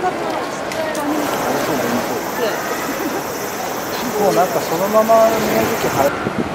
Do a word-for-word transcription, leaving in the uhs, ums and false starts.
もうなんかそのまま宮崎晴れ